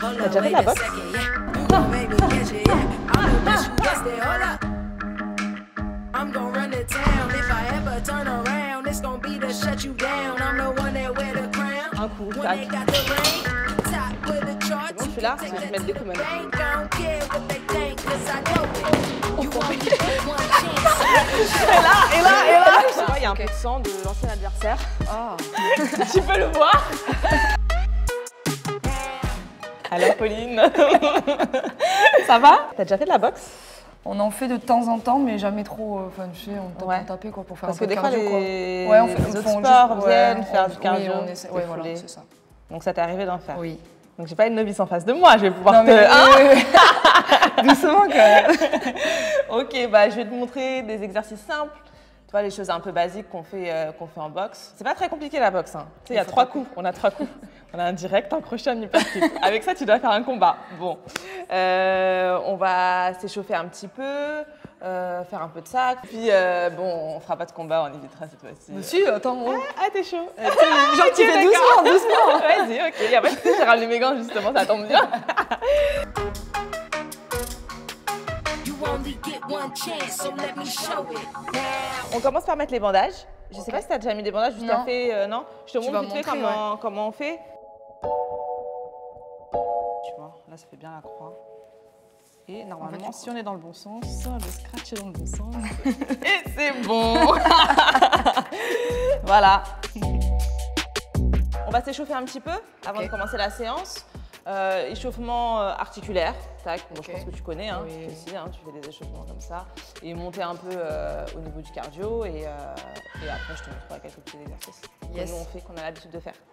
T'as déjà fait de la boxe? Un coup, tac. C'est bon, je suis là, je vais te mettre des coups maintenant. Et là, je sais pas, il y a un peu de sang de l'ancien adversaire. Ah. Tu peux le voir. Alors Pauline, ça va? T'as déjà fait de la boxe? On en fait de temps en temps, mais jamais trop. Enfin, tu sais, on tape, taper quoi, pour faire parce un peu de cardio. Parce que des fois, les autres sports viennent faire du cardio. Oui, on essaie, ouais, voilà, c'est ça. Donc ça t'est arrivé d'en faire? Oui. Donc j'ai pas une novice en face de moi, je vais pouvoir Doucement quand même. Ok, bah je vais te montrer des exercices simples. Tu vois, les choses un peu basiques qu'on fait en boxe. C'est pas très compliqué la boxe. Hein. Tu sais, il y a 3 coups. On a 3 coups. On a un direct, un crochet, un hyperkick. Avec ça, tu dois faire un combat. Bon. On va s'échauffer un petit peu, faire un peu de sac. Puis, bon, on fera pas de combat, on évitera cette fois-ci. Mais si, attends. Ah, t'es chaud. Genre, tu fais doucement. Vas-y, ok. Y a pas de souci, j'ai ramené mes gants justement, ça tombe bien. On commence par mettre les bandages. Je sais pas si tu as déjà mis des bandages, juste à fait, non? Je te montre vite fait comment on fait. Tu vois, là ça fait bien la croix. Et normalement, en fait, si on est dans le bon sens, le scratch est dans le bon sens. Et c'est bon. Voilà. On va s'échauffer un petit peu avant de commencer la séance. Échauffement articulaire, tac, bon, je pense que tu connais, hein, aussi, hein, tu fais des échauffements comme ça, et monter un peu au niveau du cardio, et après je te montrerai quelques petits exercices que nous on fait, qu'on a l'habitude de faire.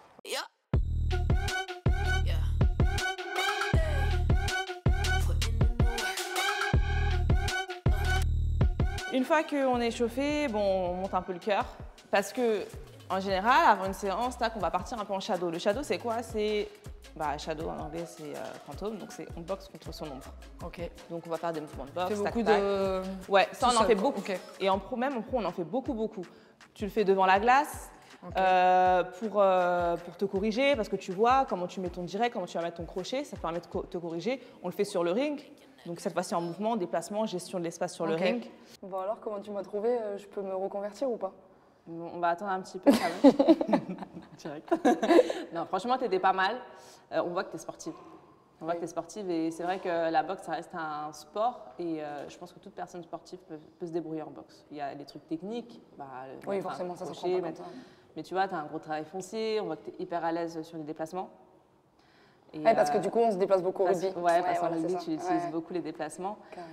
Une fois qu'on est échauffé, bon, on monte un peu le cœur, parce que en général, avant une séance, tac, on va partir un peu en shadow. Le shadow, c'est quoi? C'est shadow en anglais, c'est fantôme, donc on boxe contre son ombre. Ok. Donc on va faire des mouvements de boxe. Beaucoup de. Ouais, ça on en fait beaucoup. Et en pro, on en fait beaucoup. Tu le fais devant la glace pour te corriger, parce que tu vois comment tu mets ton direct, comment tu vas mettre ton crochet, ça te permet de te corriger. On le fait sur le ring. Donc cette fois-ci en mouvement, déplacement, gestion de l'espace sur le ring. Bon alors, comment tu m'as trouvé? Je peux me reconvertir ou pas? On va attendre un petit peu quand même. Direct. Non, franchement, t'étais pas mal. On voit que t'es sportive. On voit que t'es sportive et c'est vrai que la boxe, ça reste un sport et je pense que toute personne sportive peut se débrouiller en boxe. Il y a les trucs techniques. Oui, forcément, ça s'apprend pas comme ça. Mais tu vois, t'as un gros travail foncier, on voit que t'es hyper à l'aise sur les déplacements. Et parce que du coup, on se déplace beaucoup au rugby. Ouais, parce qu'en rugby, tu utilises beaucoup les déplacements.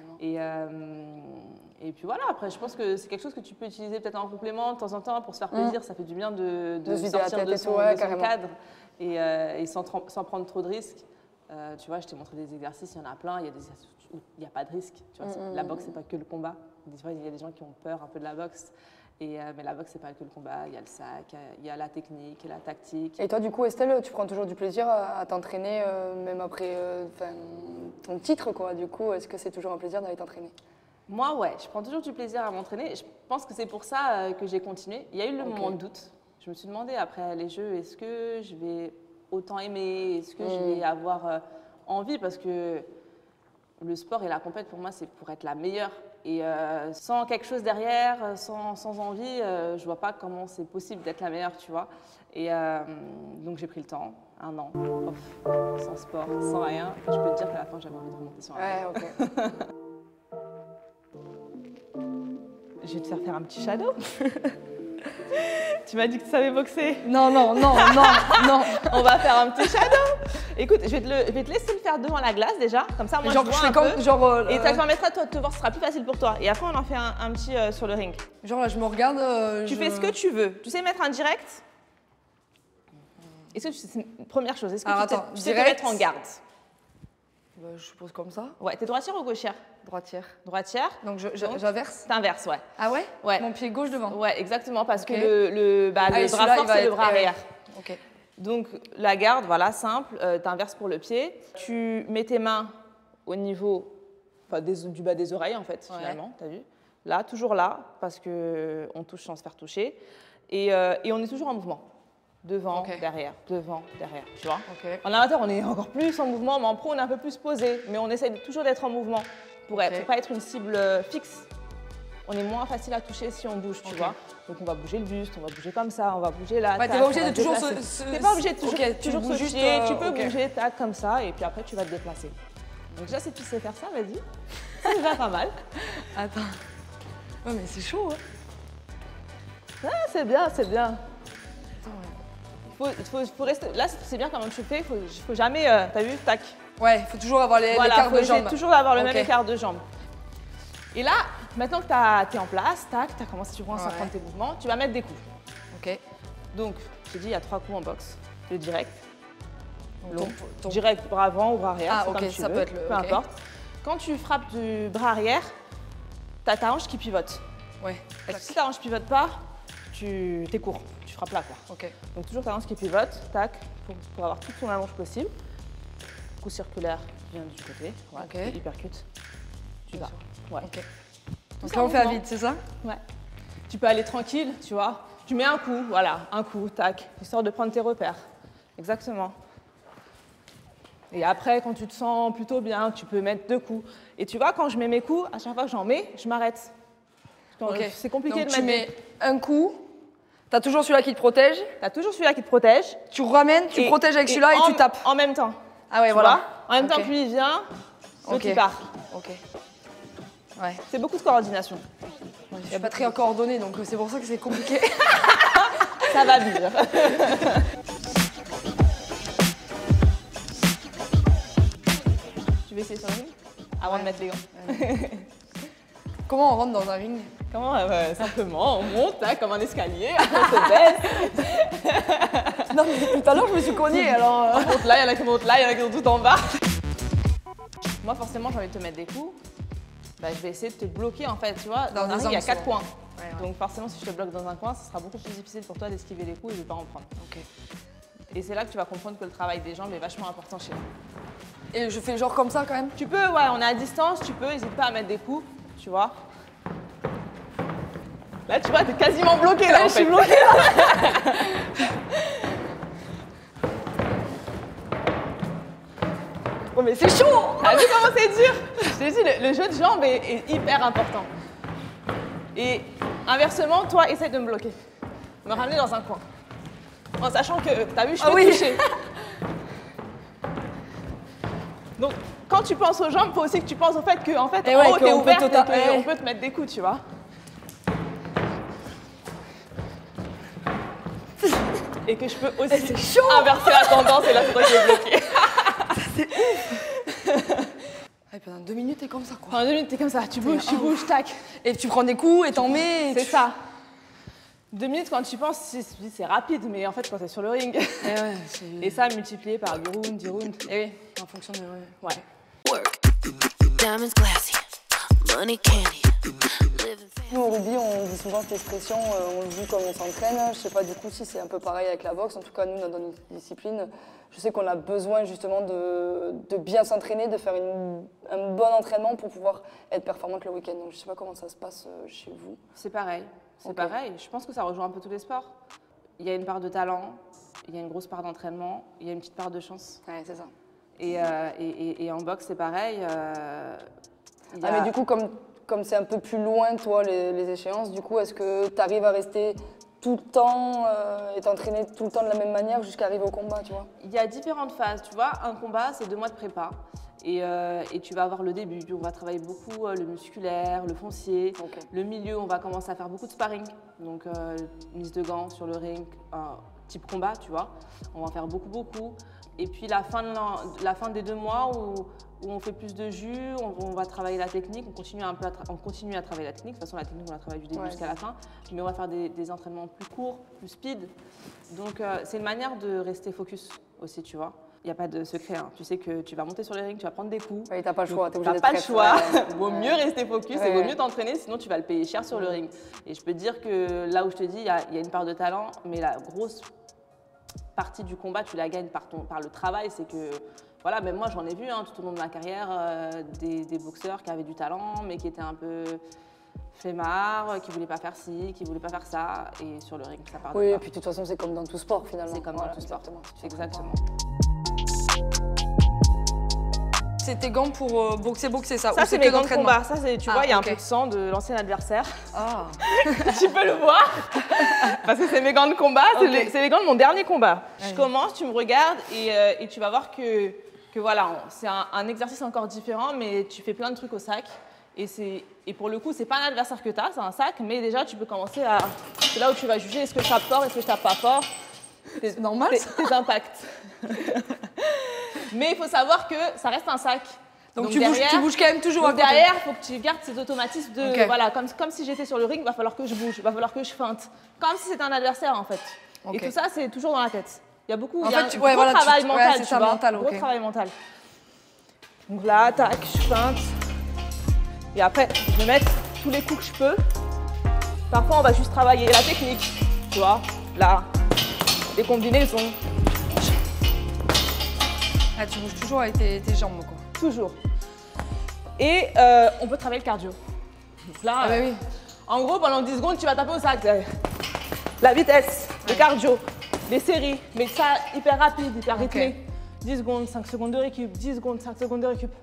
Et puis voilà, après, je pense que c'est quelque chose que tu peux utiliser peut-être en complément de temps en temps pour se faire plaisir. Ça fait du bien de sortir de son cadre et sans prendre trop de risques. Tu vois, je t'ai montré des exercices, il y en a plein. Il y a des exercices où il n'y a pas de risque. Tu vois, la boxe, c'est pas que le combat. Des fois, il y a des gens qui ont peur un peu de la boxe. Mais la boxe, c'est pas que le combat, il y a le sac, il y a la technique, la tactique. Et toi, du coup, Estelle, tu prends toujours du plaisir à t'entraîner, même après ton titre, quoi. Du coup, est-ce que c'est toujours un plaisir d'aller t'entraîner? Moi, ouais, je prends toujours du plaisir à m'entraîner. Je pense que c'est pour ça que j'ai continué. Il y a eu le moment de doute. Je me suis demandé après les Jeux, est-ce que je vais autant aimer? Est-ce que je vais avoir envie? Parce que le sport et la compète, pour moi, c'est pour être la meilleure. Et sans quelque chose derrière, sans envie, je vois pas comment c'est possible d'être la meilleure, tu vois. Et donc j'ai pris le temps, 1 an, off, sans sport, sans rien. Je peux te dire qu'à la fin, j'avais envie de remonter sur un. Ouais, ok. Je vais te faire un petit shadow. Tu m'as dit que tu savais boxer. Non. On va faire un petit shadow. Écoute, je vais te laisser le faire devant la glace déjà. Comme ça, moi, je vois un peu. Et ça te permettra de te voir, ce sera plus facile pour toi. Et après, on en fait un petit sur le ring. Genre là, je me regarde. Tu fais ce que tu veux. Tu sais mettre un direct? Est-ce que c'est une première chose? Est-ce que tu sais te mettre en garde? Je suppose comme ça. Ouais, t'es droitière ou gauchère? Droitière. Droitière. Donc j'inverse? T'inverses, ouais. Ah ouais? Ouais. Mon pied gauche devant? Ouais, exactement, parce que le bras fort, c'est le bras arrière. Ok. Donc la garde, voilà, simple, t'inverses pour le pied. Tu mets tes mains au niveau du bas des oreilles, en fait, finalement, t'as vu? Là, toujours là, parce qu'on touche sans se faire toucher. Et on est toujours en mouvement. devant, Ok. derrière, tu vois. Ok. En amateur, on est encore plus en mouvement, mais en pro, on est un peu plus posé. Mais on essaie toujours d'être en mouvement pour Ok. pas être une cible fixe. On est moins facile à toucher si on bouge, tu Ok. vois. Donc on va bouger le buste, on va bouger comme ça, on va bouger là. Ouais, t'es tac, pas obligé on va de toujours déplacer. se. T'es pas obligé de toujours, Ok, tu toujours bouges se juste, fier, tu peux ok. bouger tac comme ça et puis après tu vas te déplacer. Donc déjà si tu sais faire ça, vas-y. C'est déjà pas mal. Attends. Ouais, mais c'est chaud, hein. Ah, c'est bien, c'est bien. Attends, ouais. Faut rester. Là, c'est bien comment tu fais. Faut jamais. T'as vu, tac. Ouais, il faut toujours avoir Voilà, l'écart faut de essayer jambes. toujours avoir le Ok. même écart de jambes. Et là, maintenant que t'es en place, tac, t'as commencé, tu commences à prendre tes mouvements, tu vas mettre des coups. Ok. Donc, je t'ai dit, il y a 3 coups en boxe. Le direct, Donc, long, ton- direct bras avant ou bras arrière, Ah, c'est ok, comme tu ça veux, peut être le- peu ok. importe. Quand tu frappes du bras arrière, t'as ta hanche qui pivote. Ouais. Parce que si ta hanche pivote pas, t'es court, tu frappes là, quoi. Ok. Donc toujours ta hanche qui pivote, tac, pour avoir toute ton allonge possible. Coup circulaire qui vient du côté, voilà, Ok. tu hypercute. Tu vas. Ouais. Ok. Tout Donc ça là, en on fait à mouvement. vide, c'est ça? Ouais. Tu peux aller tranquille, tu vois. Tu mets un coup, voilà, un coup, tac, histoire de prendre tes repères. Exactement. Et après, quand tu te sens plutôt bien, tu peux mettre 2 coups. Et tu vois, quand je mets mes coups, à chaque fois que j'en mets, je m'arrête. Ok. C'est compliqué Donc de tu mettre. mets un coup, t'as toujours celui-là qui te protège, T'as toujours celui-là qui te protège. tu ramènes, tu protèges avec celui-là et tu tapes. En même temps. Ah ouais, Tu voilà. vois, en même temps Ok. que lui il vient, l'autre Ok. il part. Ok. Ouais. C'est beaucoup de coordination. Je suis pas très coordonnée, donc c'est pour ça que c'est compliqué. Ça va venir. Tu veux essayer sur le ring avant de mettre les gants. Comment on rentre dans un ring? Comment simplement, on monte hein, comme un escalier, après on se baisse. Non, mais tout à l'heure, je me suis cognée, alors. On monte là, il y en a qui montent là, il y en a qui sont tout en bas. Moi forcément j'ai envie de te mettre des coups. Bah, je vais essayer de te bloquer en fait, tu vois. Dans Dans un des ring, il y a angles 4 souvent. coins. Ouais. Donc forcément si je te bloque dans un coin, ce sera beaucoup plus difficile pour toi d'esquiver les coups et de ne pas en prendre. Ok. Et c'est là que tu vas comprendre que le travail des jambes est vachement important chez nous. Et je fais genre comme ça quand même? Tu peux, ouais, on est à distance, tu peux, n'hésite pas à mettre des coups, tu vois. Là, tu vois, t'es quasiment bloqué là, en Je suis fait. bloquée là. Oh, mais c'est chaud! T'as vu comment c'est dur? Je t'ai dit, le jeu de jambes est hyper important. Et inversement, toi, essaye de me bloquer. Me ramener dans un coin. En sachant que, t'as vu, je peux oui. toucher. Donc, quand tu penses aux jambes, il faut aussi que tu penses au fait que, en fait, Et en ouais, haut, t'es qu'on peut ouverte te et ta- qu'on ouais. peut te mettre des coups, tu vois. Et que je peux aussi c'est chaud. inverser la tendance et là, c'est toi qui es bloqué. Et pendant 2 minutes, t'es comme ça quoi. Pendant 2 minutes, t'es comme ça, tu bouges, tac. Et tu prends des coups et t'en mets. et C'est tu- ça. 2 minutes, quand tu y penses, c'est rapide, mais en fait, quand t'es sur le ring. Et ouais, c'est. Et ça, multiplié par 10 rounds. Et oui, en fonction de. Ouais. Ouais. Work. Diamonds glassy. Money candy. Living fast. Nous, au rugby, on dit souvent cette expression, on le dit comme on s'entraîne. Je sais pas du coup si c'est un peu pareil avec la boxe. En tout cas, nous, dans notre discipline, je sais qu'on a besoin justement de bien s'entraîner, de faire un bon entraînement pour pouvoir être performante le week-end. Donc, je sais pas comment ça se passe chez vous. C'est pareil. C'est Ok. pareil. Je pense que ça rejoint un peu tous les sports. Il y a une part de talent, il y a une grosse part d'entraînement, il y a une petite part de chance. Ouais, c'est ça. Et en boxe, c'est pareil. Il y Ah, a- mais du coup, comme c'est un peu plus loin, toi, les échéances, du coup, est-ce que tu arrives à rester tout le temps et t'entraîner tout le temps de la même manière jusqu'à arriver au combat, tu vois? Il y a différentes phases, tu vois. Un combat, c'est 2 mois de prépa. Et tu vas avoir le début, on va travailler beaucoup le musculaire, le foncier. Ok. Le milieu, on va commencer à faire beaucoup de sparring. Donc, mise de gants sur le ring, type combat, tu vois. On va en faire beaucoup. Et puis, la fin des 2 mois où on fait plus de jus, on va travailler la technique, on continue à travailler la technique. De toute façon, la technique, on la travaille du début Ouais. jusqu'à la fin. Mais on va faire des entraînements plus courts, plus speed. Donc, c'est une manière de rester focus aussi, tu vois. Il n'y a pas de secret. Hein. Tu sais que tu vas monter sur les rings, tu vas prendre des coups. Oui, t'as pas le choix, t'es obligé T'as d'être pas le prête. choix. Ouais. Vaut mieux rester focus Ouais. et vaut mieux t'entraîner, sinon tu vas le payer cher sur le ring. Et je peux te dire que là où je te dis, il y a une part de talent, mais la grosse partie du combat, tu la gagnes par le travail. C'est que, voilà, même moi j'en ai vu tout au long de ma carrière, des boxeurs qui avaient du talent, mais qui étaient un peu flemmard, qui voulait pas faire ci, qui voulait pas faire ça, et sur le ring, ça part de Oui, là. et puis de toute façon, c'est comme dans tout sport finalement. C'est comme dans tout sport. Exactement. C'est tes gants pour boxer ça. Ça, ou c'est que mes gants de d'entraînement? combat. Ça, tu vois, il y a un ok. peu de sang de l'ancien adversaire. Ah. Tu peux le voir. Parce que c'est mes gants de combat, Ok. c'est les gants de mon dernier combat. Ouais. Je commence, tu me regardes et tu vas voir que voilà, c'est un exercice encore différent, mais tu fais plein de trucs au sac. Et pour le coup, c'est pas un adversaire que tu as, c'est un sac, mais déjà, tu peux commencer à... C'est là où tu vas juger, est-ce que je tape fort, est-ce que je tape pas fort. C'est normal, ça. Tes impacts. Mais il faut savoir que ça reste un sac. Donc tu derrière, bouges quand même toujours à donc côté. derrière, il faut que tu gardes ces automatismes de... Ok. Voilà, comme si j'étais sur le ring, il va falloir que je bouge, il va falloir que je feinte. Comme si c'était un adversaire, en fait. Ok. Et tout ça, c'est toujours dans la tête. Il y a beaucoup En il y a fait, un tu- gros ouais, voilà, tu- travail ouais, mental, c'est tu ça, vois. mental, Gros ok. travail mental. Donc là, tac, je feinte. Et après, je vais mettre tous les coups que je peux. Parfois, on va juste travailler la technique, tu vois. Là, les combinaisons, Ah, tu bouges toujours avec tes jambes, quoi. toujours. Et on peut travailler le cardio. Donc là, Ah bah oui. en gros, pendant 10 secondes, tu vas taper au sac. La vitesse, le cardio, les séries, mais ça hyper rapide, hyper rythmé. 10 secondes, 5 secondes de récup, 10 secondes, 5 secondes de récup.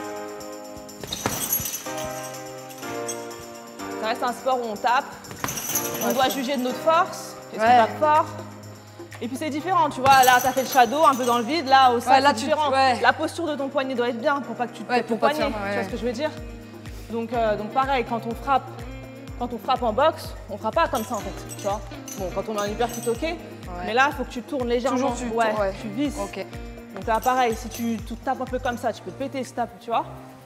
Ça reste un sport où on tape, on doit juger de notre force, est-ce qu'on tape fort. Et puis c'est différent, tu vois, là, tu as fait le shadow un peu dans le vide, là, au sac, là, c'est différent. ouais. La posture de ton poignet doit être bien pour pas que tu te Ouais, pètes pour le pas te poignet, faire mal, tu vois ouais. ce que je veux dire. Donc pareil, quand on frappe en boxe, on fera pas comme ça en fait, tu vois. Bon, quand on a un uppercut, ok, mais là, il faut que tu tournes légèrement, Toujours tu ouais, tournes, ouais. tu vises. Ok. Donc là, pareil, si tu tapes un peu comme ça, tu peux te péter ce tape, tu vois.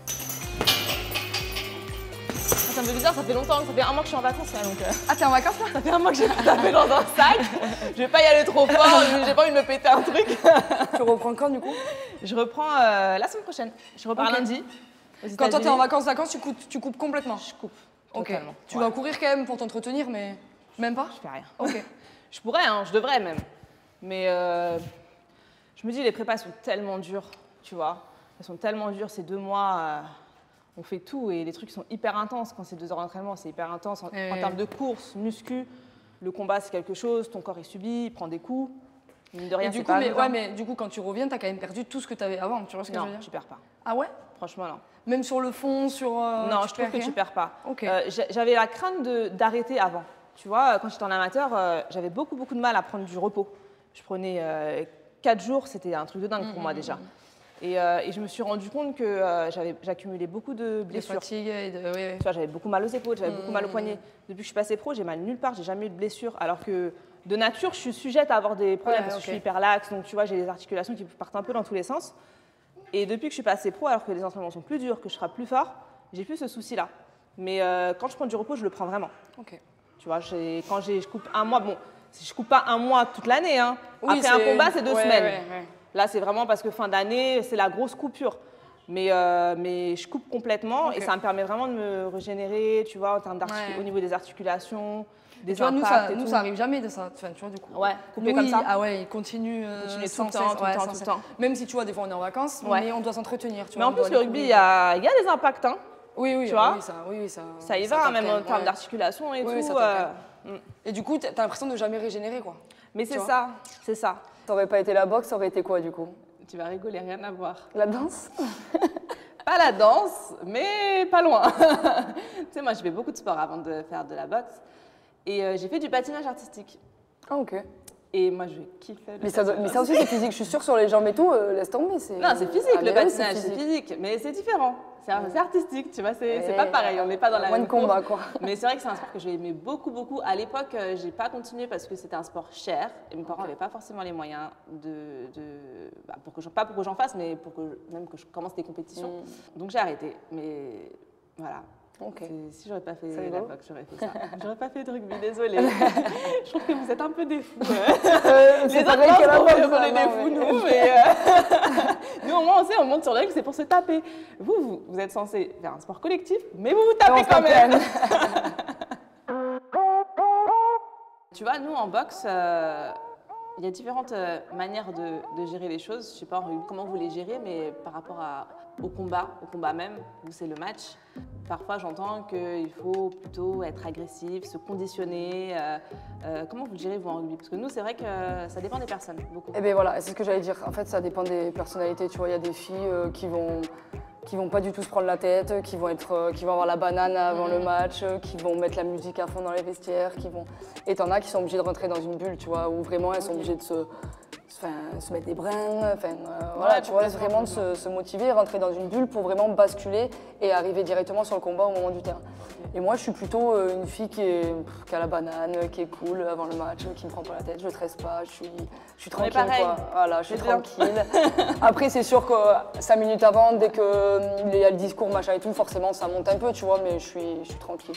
Ça me fait bizarre, ça fait longtemps, ça fait un mois que je suis en vacances là, donc Ah, t'es en vacances là? ça fait un mois que j'ai tapé dans un sac. Je vais pas y aller trop fort, j'ai pas envie de me péter un truc. Tu reprends quand du coup? Je reprends la semaine prochaine. Je repars Ok. lundi. Quand toi t'es en vacances, tu coupes complètement. Je coupe. Ok. Totalement. Tu Ouais. vas courir quand même pour t'entretenir, mais même pas? Je fais rien. Ok. Je pourrais, hein, je devrais même. Mais je me dis, les prépas sont tellement dures, tu vois. Elles sont tellement dures, ces 2 mois, on fait tout et les trucs sont hyper intenses. Quand c'est 2 heures d'entraînement, c'est hyper intense. En termes de course, muscu, le combat c'est quelque chose, ton corps est subi, il prend des coups. Mine de rien, Et du c'est coup, pas mais, anodin. ouais, mais du coup, quand tu reviens, t'as quand même perdu tout ce que t'avais avant, tu vois ce que je Non, veux dire? tu perds pas. Ah ouais? Franchement, non. Même sur le fond, sur. Non, je trouve que rien tu perds pas. Ok. J'avais la crainte d'arrêter avant. Tu vois, quand j'étais en amateur, j'avais beaucoup de mal à prendre du repos. Je prenais 4 jours, c'était un truc de dingue pour moi déjà. Et je me suis rendu compte que j'accumulais beaucoup de De blessures. fatigue et de. Ouais. Tu vois, j'avais beaucoup mal aux épaules, j'avais beaucoup mal aux poignets. Depuis que je suis passée pro, j'ai mal nulle part, j'ai jamais eu de blessure. Alors que de nature, je suis sujette à avoir des problèmes Ouais, parce que je ok. suis hyper laxe, donc tu vois, j'ai les articulations qui partent un peu dans tous les sens. Et depuis que je suis passée pro, alors que les entraînements sont plus durs, que je serai plus fort, j'ai plus ce souci-là. Mais quand je prends du repos, je le prends vraiment. Ok. Tu vois, quand je coupe un mois, bon, je coupe pas un mois toute l'année, hein. Oui, Après un c'est- combat, c'est 2 ouais, semaines. ouais. Là, c'est vraiment parce que fin d'année, c'est la grosse coupure. Mais je coupe complètement Ok. et ça me permet vraiment de me régénérer, tu vois, en termes Ouais. au niveau des articulations, des Tu vois, impacts et nous, tout. ça arrive jamais de ça. Enfin, tu vois, du coup. Ouais, couper Nous, comme ça. Ah ouais, il continue. Continuer tout sans le temps, cesse, tout le ouais, temps, sans tout le cesse. temps. Même si tu vois, des fois on est en vacances, Ouais. mais on doit s'entretenir. tu Mais vois, en on plus, doit le aller rugby, courir. il y a des impacts, hein. Oui, tu vois, oui, ça. Ça y va, tape même quand en même, termes ouais. d'articulation et Oui, tout. ça tape quand Et du coup, t'as l'impression de jamais régénérer, quoi. Mais c'est vois. ça, c'est ça. Ça aurait pas été la boxe, ça aurait été quoi du coup? Tu vas rigoler, rien à voir. La danse? Pas la danse, mais pas loin. Tu sais, moi, je fais beaucoup de sport avant de faire de la boxe. Et j'ai fait du patinage artistique. Ah ok. Et moi, je kiffais le Mais patinage. ça aussi c'est physique, je suis sûre sur les jambes et tout, laisse tomber. Non, c'est physique, Ah, le mais oui, patinage, c'est physique. Mais c'est différent. C'est artistique, tu vois, c'est pas pareil. On n'est pas dans la moins de même course. combat quoi. Mais c'est vrai que c'est un sport que j'ai aimé beaucoup. À l'époque, j'ai pas continué parce que c'était un sport cher. Et mes parents n'avaient pas forcément les moyens pas pour que j'en fasse, mais pour que même que je commence des compétitions. Donc j'ai arrêté. Mais voilà. Ok. Si j'aurais pas fait C'est la rigolo. boxe, j'aurais fait ça. J'aurais pas fait de rugby, désolée. Je trouve que vous êtes un peu des fous. C'est Les pareil autres, que la non, boxe, on est non, des mais- fous, nous, mais nous, au moins, on sait, on monte sur le ring, c'est pour se taper. Vous êtes censé faire un sport collectif, mais vous vous tapez On se quand tape même. quand même. Tu vois, nous, en boxe, Il y a différentes manières de gérer les choses. Je ne sais pas comment vous les gérez, mais par rapport au combat même, où c'est le match, parfois j'entends qu'il faut plutôt être agressif, se conditionner. Comment vous le gérez vous en rugby? Parce que nous, c'est vrai que ça dépend des personnes, beaucoup. Eh bien voilà, c'est ce que j'allais dire. En fait, ça dépend des personnalités. Tu vois, il y a des filles qui vont pas du tout se prendre la tête, qui vont avoir la banane avant le match, qui vont mettre la musique à fond dans les vestiaires, Et t'en as qui sont obligées de rentrer dans une bulle, tu vois, où vraiment elles sont obligées de se mettre des brins, voilà, tu vois, vraiment de se motiver, rentrer dans une bulle pour vraiment basculer et arriver directement sur le combat au moment du terrain. Et moi, je suis plutôt une fille qui a la banane, qui est cool avant le match, qui me prend pas la tête, je ne stresse pas, je suis tranquille, quoi. Voilà, je suis tranquille. Après, c'est sûr que 5 minutes avant, dès qu'il y a le discours, machin et tout, forcément, ça monte un peu, tu vois, mais je suis tranquille.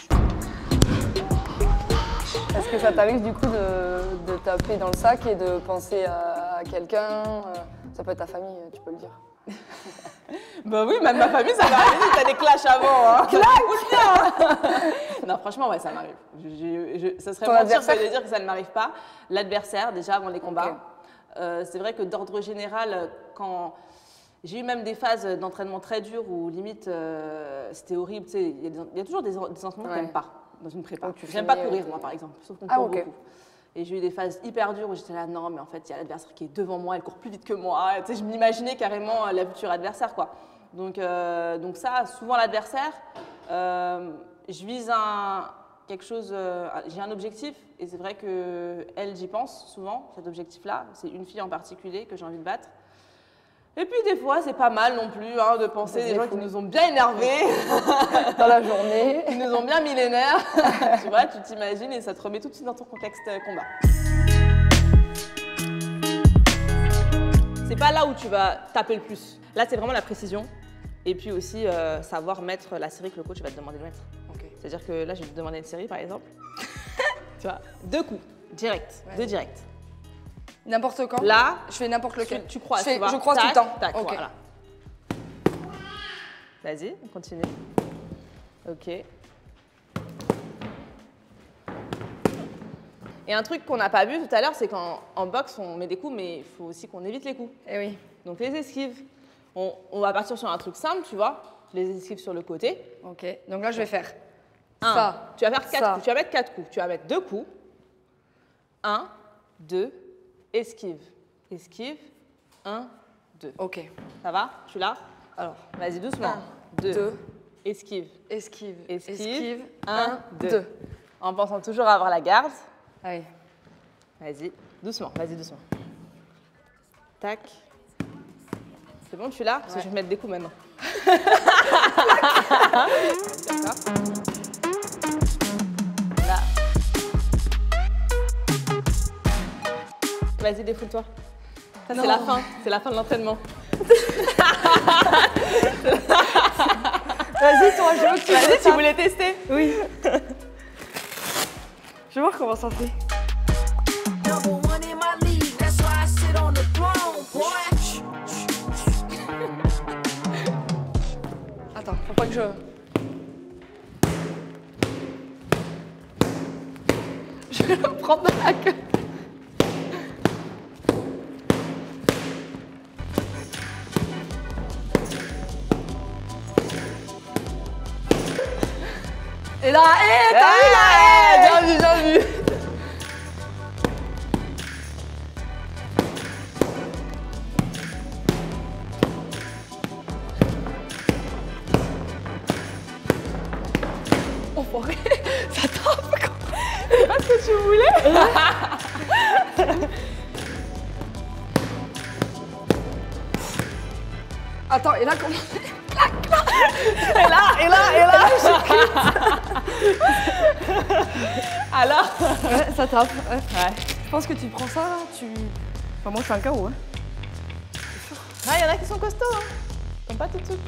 Est-ce que ça t'arrive du coup de taper dans le sac et de penser à quelqu'un? Ça peut être ta famille, tu peux le dire. Bah oui, même ma famille, ça m'arrive. T'as des clashs avant. Hein. Clash. Non, franchement, ouais, ça m'arrive. Ça serait mentir de dire que ça ne m'arrive pas. L'adversaire, déjà avant les combats. Okay. C'est vrai que d'ordre général, quand j'ai eu même des phases d'entraînement très dures où limite c'était horrible. Il y a toujours des entraînements que j'aime pas dans une prépa. J'aime pas courir, moi, par exemple, sauf qu'on court beaucoup. Et j'ai eu des phases hyper dures où j'étais là, non, mais en fait, il y a l'adversaire qui est devant moi, elle court plus vite que moi. Tu sais, je m'imaginais carrément la future adversaire, quoi. Donc ça, souvent l'adversaire, je vise quelque chose, j'ai un objectif, et c'est vrai qu'elle, j'y pense souvent, cet objectif-là. C'est une fille en particulier que j'ai envie de battre. Et puis des fois, c'est pas mal non plus de penser des gens qui nous ont bien énervés dans la journée, qui nous ont bien mis les nerfs. Tu vois, tu t'imagines et ça te remet tout de suite dans ton contexte combat. C'est pas là où tu vas taper le plus. Là, c'est vraiment la précision. Et puis aussi savoir mettre la série que le coach va te demander de mettre. Okay. C'est-à-dire que là, je vais te demander une série, par exemple. Tu vois, 2 coups, direct, 2 directs. N'importe quand? Là, je fais n'importe lequel. Tu croises, je croise tout le temps. Tac, okay. Voilà. Vas-y, on continue. Ok. Et un truc qu'on n'a pas vu tout à l'heure, c'est qu'en boxe, on met des coups, mais il faut aussi qu'on évite les coups. Eh oui. Donc les esquives, on va partir sur un truc simple, tu vois. Les esquives sur le côté. Ok. Donc là, je vais faire ça. Tu vas faire 4 coups. Tu vas mettre 4 coups. Tu vas mettre 2 coups. 1, 2, esquive. Esquive. 1, 2. Ok. Ça va? Je suis là? Alors, vas-y doucement. 2. Esquive. Esquive. Esquive. 1, 2. En pensant toujours à avoir la garde. Allez. Vas-y. Doucement. Vas-y doucement. Tac. C'est bon, tu es là? Parce que je vais mettre des coups maintenant. D'accord. Là. Vas-y, défoule-toi. Ça, c'est la fin. C'est la fin de l'entraînement. Vas-y, toi, je veux que tu Vas-y, tu voulais tester? Oui. Je vais voir comment ça fait. Attends, faut pas que je... Je vais le prendre dans la queue. Et là, t'as vu là? Bien vu, bien vu. Enfoiré, ça tape quoi. C'est pas ce que tu voulais. Attends, et là comment? Et là, alors Ouais, ça tape. Ouais. Ouais. Je pense que tu prends ça là, Enfin, moi je suis un KO, hein. Ah, il y en a qui sont costauds, hein. Ils sont pas tout de suite.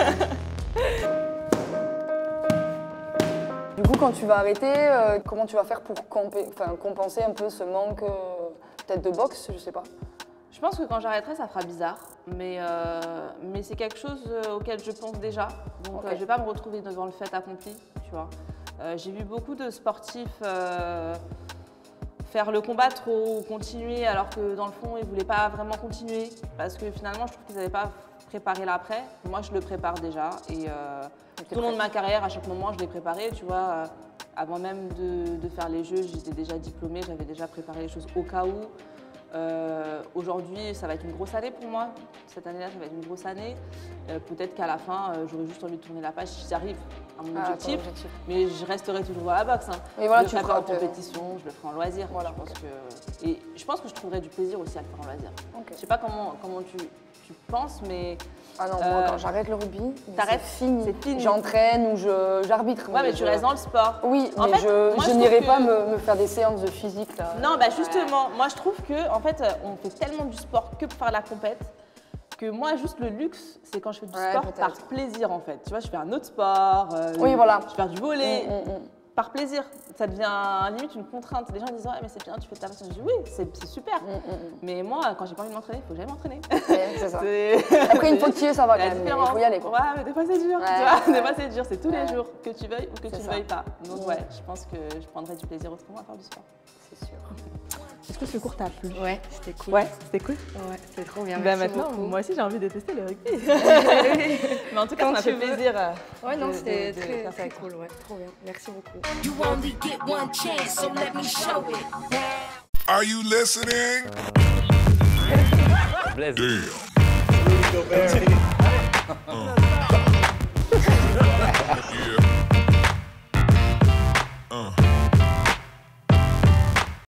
Du coup, quand tu vas arrêter, comment tu vas faire pour compenser un peu ce manque peut-être de boxe, je sais pas. Je pense que quand j'arrêterai, ça fera bizarre, mais c'est quelque chose auquel je pense déjà. Donc je vais pas me retrouver devant le fait accompli, tu vois. J'ai vu beaucoup de sportifs faire le combat trop continuer alors que dans le fond, ils ne voulaient pas vraiment continuer. Parce que finalement, je trouve qu'ils n'avaient pas préparé l'après. Moi, je le prépare déjà. Et tout au long de ma carrière, à chaque moment, je l'ai préparé. Tu vois, avant même de faire les Jeux, j'étais déjà diplômée, j'avais déjà préparé les choses au cas où. Aujourd'hui, ça va être une grosse année pour moi. Cette année-là, ça va être une grosse année. Peut-être qu'à la fin, j'aurai juste envie de tourner la page si j'arrive à mon objectif. Mais je resterai toujours dans la boxe. Hein. Et voilà, je le ferai pas en compétition, je le ferai en loisir. Voilà, je pense que je trouverai du plaisir aussi à le faire en loisir. Okay. Je sais pas comment tu penses, mais... Ah non, moi, quand j'arrête le rugby, c'est fini. J'entraîne ou j'arbitre. Ouais, mais tu restes dans le sport. Oui, mais fait, je n'irai pas me faire des séances de physique. Là. Non, bah justement, moi je trouve que en fait, on fait tellement du sport que pour faire la compète que moi, juste le luxe, c'est quand je fais du sport par plaisir en fait. Tu vois, je fais un autre sport, oui, voilà. Je fais du volley. Par plaisir, ça devient limite une contrainte. Les gens disent ouais mais c'est bien, tu fais de ta passion. Je dis oui, c'est super. Mais moi, quand j'ai pas envie de m'entraîner, il faut que j'aille m'entraîner. C'est ça. Après une fois que tu y es, ça va quand même. Il faut y aller quoi. Ouais, mais des fois c'est dur. Tu vois, des fois c'est dur, c'est tous les jours, que tu veuilles ou que tu ne veuilles pas. Donc ouais, je pense que je prendrai du plaisir autrement à faire du sport. C'est sûr. Est-ce que ce cours t'a plu? Ouais, c'était cool. Ouais, c'était cool. Ouais, c'était trop bien. Bah maintenant, beaucoup. Moi aussi j'ai envie de tester le rugby. Mais en tout cas, ça m'a fait plaisir. Ouais, non, c'était très cool. Ouais, trop bien. Merci beaucoup. You only get one chance, so let me show it. Are you listening? Bless. Damn.